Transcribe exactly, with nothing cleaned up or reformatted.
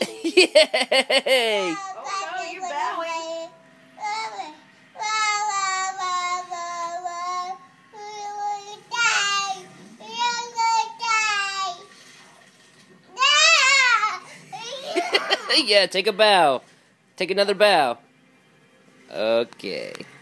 Yay! Oh no, you're bowing. Yeah, take a bow. Take another bow. Okay.